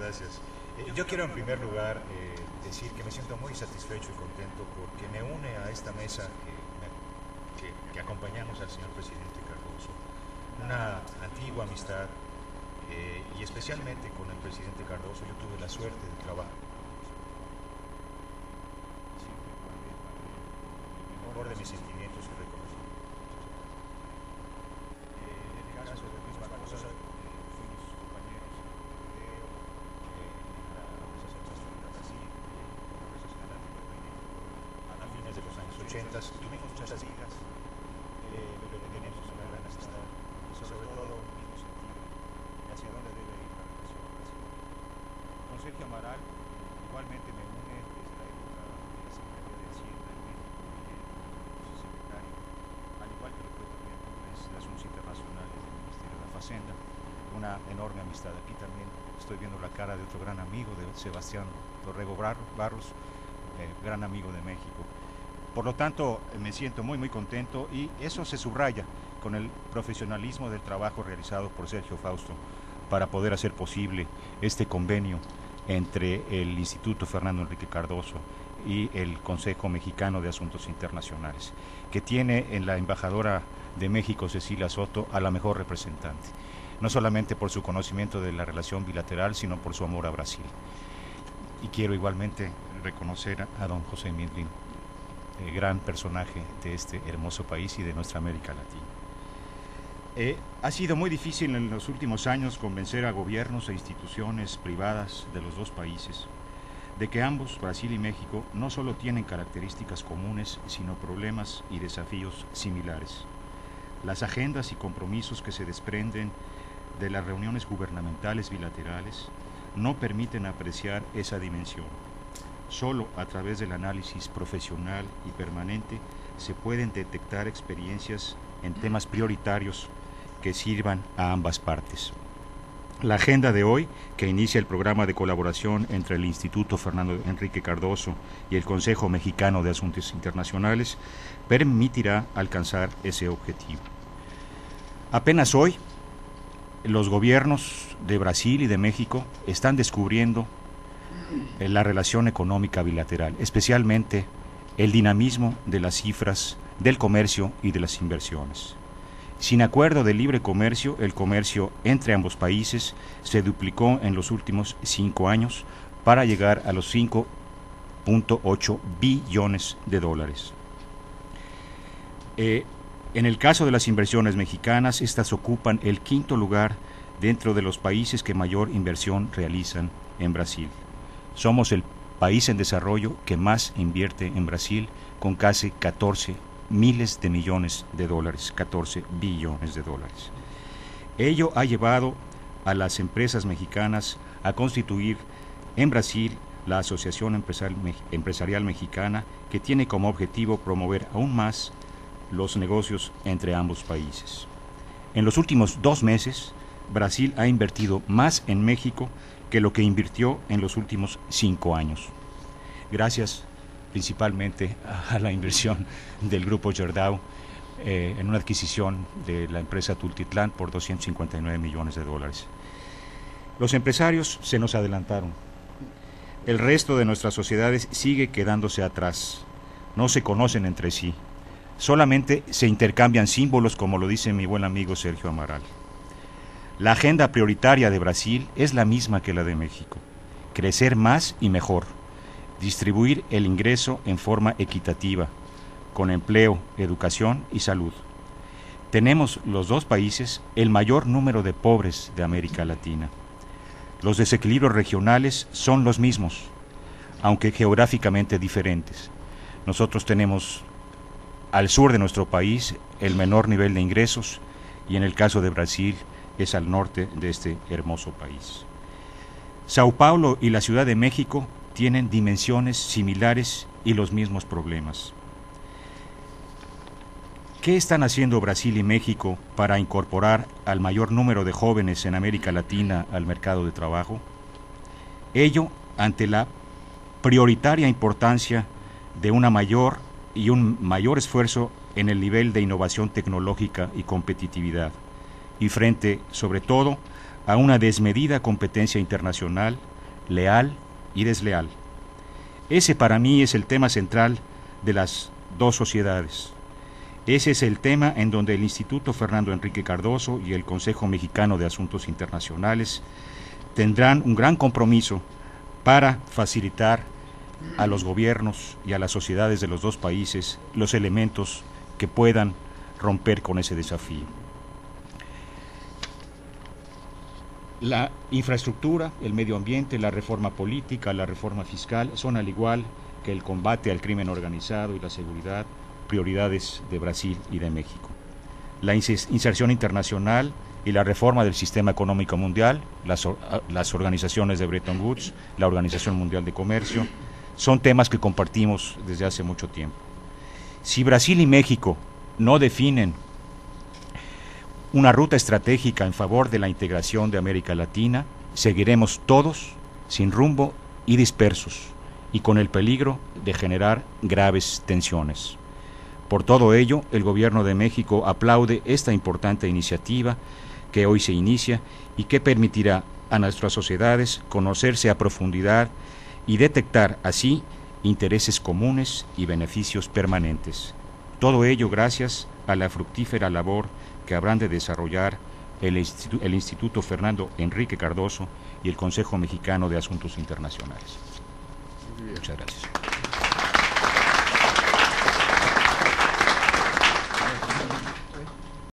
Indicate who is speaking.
Speaker 1: gracias. Yo quiero en primer lugar decir que me siento muy satisfecho y contento porque me une a esta mesa que acompañamos al señor presidente Cardoso una antigua amistad y especialmente con el presidente Cardoso yo tuve la suerte de trabajar el mejor de mis sentimientos y reconocimientos. En el caso de Luis Barbosa fuimos compañeros a fines de los años 80, tuvimos muchas vidas, pero tenemos una gran amistad y sobre todo un mismo sentido de hacia dónde debe ir la relación con Brasil. Con Sergio Amaral igualmente me une desde la época de la Secretaría de Hacienda en México y el secretario, al igual que lo fue también de Asuntos Internacionales del Ministerio de la Facenda, una enorme amistad. Aquí también estoy viendo la cara de otro gran amigo, de Sebastián Dorrego Barros, gran amigo de México. Por lo tanto, me siento muy contento y eso se subraya con el profesionalismo del trabajo realizado por Sergio Fausto para poder hacer posible este convenio entre el Instituto Fernando Enrique Cardoso y el Consejo Mexicano de Asuntos Internacionales, que tiene en la embajadora de México, Cecilia Soto, a la mejor representante, no solamente por su conocimiento de la relación bilateral, sino por su amor a Brasil. Y quiero igualmente reconocer a don José Midlin, gran personaje de este hermoso país y de nuestra América Latina. Ha sido muy difícil en los últimos años convencer a gobiernos e instituciones privadas de los dos países de que ambos, Brasil y México, no solo tienen características comunes, sino problemas y desafíos similares. Las agendas y compromisos que se desprenden de las reuniones gubernamentales bilaterales no permiten apreciar esa dimensión. Solo a través del análisis profesional y permanente se pueden detectar experiencias en temas prioritarios que sirvan a ambas partes. La agenda de hoy, que inicia el programa de colaboración entre el Instituto Fernando Enrique Cardoso y el Consejo Mexicano de Asuntos Internacionales, permitirá alcanzar ese objetivo. Apenas hoy, los gobiernos de Brasil y de México están descubriendo la relación económica bilateral, especialmente el dinamismo de las cifras del comercio y de las inversiones. Sin acuerdo de libre comercio, el comercio entre ambos países se duplicó en los últimos 5 años para llegar a los 5.8 billones de dólares. En el caso de las inversiones mexicanas, estas ocupan el 5º lugar dentro de los países que mayor inversión realizan en Brasil. Somos el país en desarrollo que más invierte en Brasil, con casi 14 miles de millones de dólares, 14 billones de dólares. Ello ha llevado a las empresas mexicanas a constituir en Brasil la Asociación Empresarial Mexicana, que tiene como objetivo promover aún más los negocios entre ambos países. En los últimos 2 meses, Brasil ha invertido más en México que lo que invirtió en los últimos 5 años. Gracias principalmente a la inversión del Grupo Gerdau en una adquisición de la empresa Tultitlán por 259 millones de dólares. Los empresarios se nos adelantaron. El resto de nuestras sociedades sigue quedándose atrás. No se conocen entre sí. Solamente se intercambian símbolos, como lo dice mi buen amigo Sergio Amaral. La agenda prioritaria de Brasil es la misma que la de México: crecer más y mejor, distribuir el ingreso en forma equitativa, con empleo, educación y salud. Tenemos los dos países el mayor número de pobres de América Latina. Los desequilibrios regionales son los mismos, aunque geográficamente diferentes. Nosotros tenemos al sur de nuestro país el menor nivel de ingresos y en el caso de Brasil es al norte de este hermoso país. Sao Paulo y la Ciudad de México tienen dimensiones similares y los mismos problemas. ¿Qué están haciendo Brasil y México para incorporar al mayor número de jóvenes en América Latina al mercado de trabajo? Ello ante la prioritaria importancia de un mayor esfuerzo en el nivel de innovación tecnológica y competitividad, y frente, sobre todo, a una desmedida competencia internacional
Speaker 2: leal y desleal. Ese para mí es el tema central de las dos sociedades. Ese es el tema en donde el Instituto Fernando Enrique Cardoso y el Consejo Mexicano de Asuntos Internacionales tendrán un gran compromiso para facilitar a los gobiernos y a las sociedades de los dos países los elementos que puedan romper con ese desafío. La infraestructura, el medio ambiente, la reforma política, la reforma fiscal son, al igual que el combate al crimen organizado y la seguridad, prioridades de Brasil y de México. La inserción internacional y la reforma del sistema económico mundial, las organizaciones de Bretton Woods, la Organización Mundial de Comercio, son temas que compartimos desde hace mucho tiempo. Si Brasil y México no definen una ruta estratégica en favor de la integración de América Latina, seguiremos todos sin rumbo y dispersos, y con el peligro de generar graves tensiones. Por todo ello, el Gobierno de México aplaude esta importante iniciativa que hoy se inicia y que permitirá a nuestras sociedades conocerse a profundidad y detectar así intereses comunes y beneficios permanentes. Todo ello gracias a la fructífera labor que habrán de desarrollar el Instituto Fernando Enrique Cardoso y el Consejo Mexicano de Asuntos Internacionales. Muchas gracias.